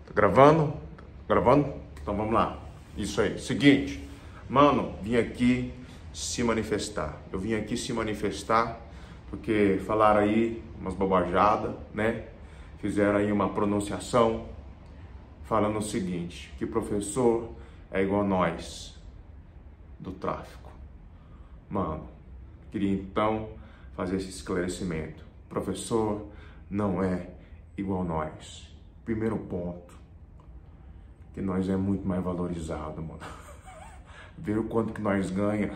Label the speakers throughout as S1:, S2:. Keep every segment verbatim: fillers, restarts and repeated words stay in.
S1: Tá gravando? Tá gravando? Então vamos lá. Isso aí. Seguinte, mano, vim aqui se manifestar. Eu vim aqui se manifestar porque falaram aí umas bobajadas, né? Fizeram aí uma pronunciação falando o seguinte, que professor é igual a nós do tráfico. Mano, queria então fazer esse esclarecimento. Professor não é igual a nós. Primeiro ponto, que nós é muito mais valorizado, mano. Ver o quanto que nós ganha.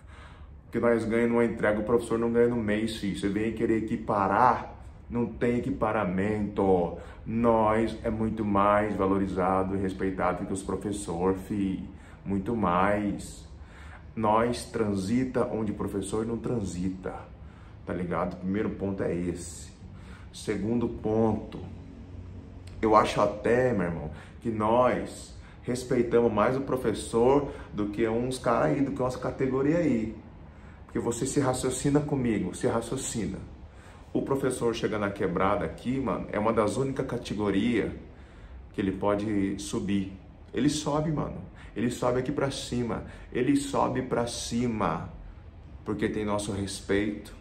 S1: O que nós ganha numa entrega, o professor não ganha no mês, filho. Você vem querer equiparar, não tem equiparamento. Nós é muito mais valorizado e respeitado que os professores, filho. Muito mais. Nós transita onde o professor não transita. Tá ligado? O primeiro ponto é esse. Segundo ponto, eu acho até, meu irmão, que nós respeitamos mais o professor do que uns caras aí, do que umas categorias aí. Porque você se raciocina comigo, se raciocina. O professor chega na quebrada aqui, mano, é uma das únicas categorias que ele pode subir. Ele sobe, mano. Ele sobe aqui pra cima. Ele sobe pra cima. Porque tem nosso respeito.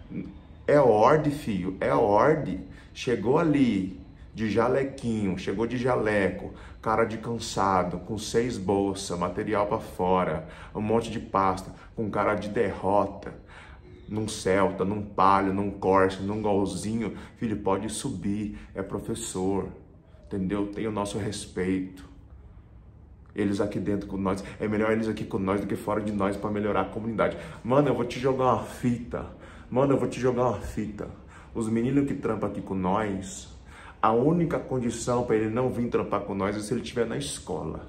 S1: É ordem, filho. É ordem. Chegou ali de jalequinho, chegou de jaleco, cara de cansado, com seis bolsas, material pra fora, um monte de pasta, com cara de derrota, num Celta, num Palio, num Corsa, num Golzinho, filho, pode subir, é professor, entendeu? Tem o nosso respeito. Eles aqui dentro com nós, é melhor eles aqui com nós do que fora de nós para melhorar a comunidade. Mano, eu vou te jogar uma fita, mano, eu vou te jogar uma fita. Os meninos que trampam aqui com nós, a única condição para ele não vir trampar com nós é se ele estiver na escola.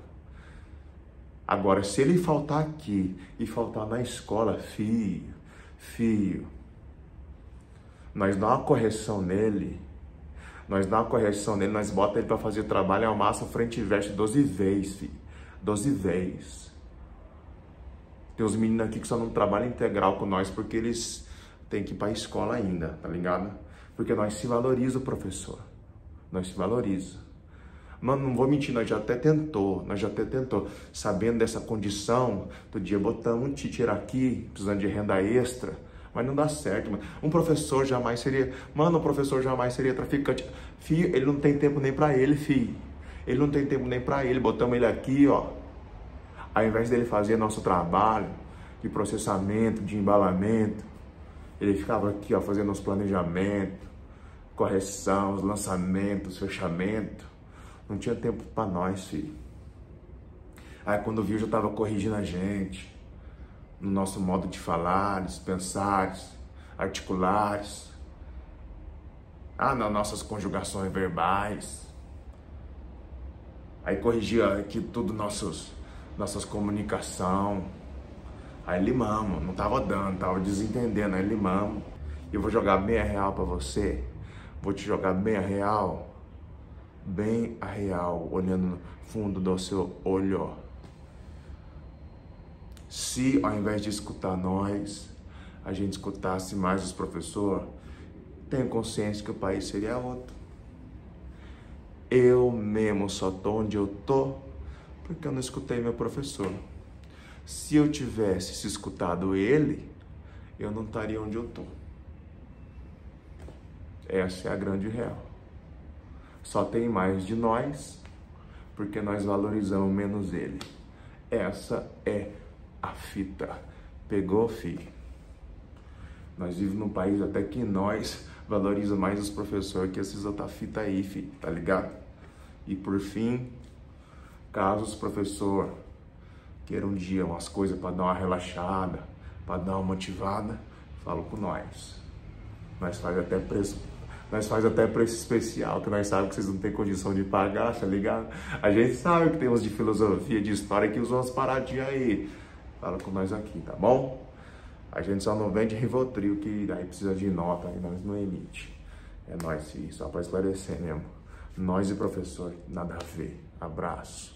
S1: Agora, se ele faltar aqui e faltar na escola, filho, filho, nós dá uma correção nele, nós dá uma correção nele, nós bota ele para fazer trabalho, amassa frente e verso doze vezes, filho, doze vezes. Tem uns meninos aqui que só não trabalham integral com nós porque eles têm que ir para a escola ainda, tá ligado? Porque nós se valoriza o professor. Nós se valoriza. Mano, não vou mentir, nós já até tentou, nós já até tentou. Sabendo dessa condição, todo dia botamos um teacher aqui, precisando de renda extra, mas não dá certo, mano. Um professor jamais seria, mano, um professor jamais seria traficante. Filho, ele não tem tempo nem pra ele, filho. Ele não tem tempo nem pra ele, botamos ele aqui, ó. Ao invés dele fazer nosso trabalho de processamento, de embalamento, ele ficava aqui, ó, fazendo os planejamentos, correção, os lançamentos, fechamento. Não tinha tempo para nós, filho. Aí quando viu, já tava corrigindo a gente no nosso modo de falar, pensar, articulares. Ah, nas nossas conjugações verbais. Aí corrigia aqui tudo nossos nossas comunicação. Aí limamos, não tava dando, tava desentendendo, aí limamos. E eu vou jogar bem a real para você. Vou te jogar bem a real, bem a real, olhando no fundo do seu olho. Se ao invés de escutar nós, a gente escutasse mais os professores, tenho consciência que o país seria outro. Eu mesmo só tô onde eu tô porque eu não escutei meu professor. Se eu tivesse se escutado ele, eu não estaria onde eu tô. Essa é a grande real. Só tem mais de nós, porque nós valorizamos menos ele. Essa é a fita. Pegou, filho? Nós vivemos num país até que nós valorizamos mais os professores que esses outras fitas aí, filho. Tá ligado? E por fim, caso os professores queiram um dia umas coisas para dar uma relaxada, para dar uma motivada, fala com nós. Nós faz até preço. Nós faz até preço especial, que nós sabemos que vocês não têm condição de pagar, tá ligado? A gente sabe que tem uns de filosofia, de história, que usam umas paradinhas aí. Fala com nós aqui, tá bom? A gente só não vende Rivotril, que aí precisa de nota, aí nós não emite. É nós, filho, só pra esclarecer mesmo. Nós e professor, nada a ver. Abraço.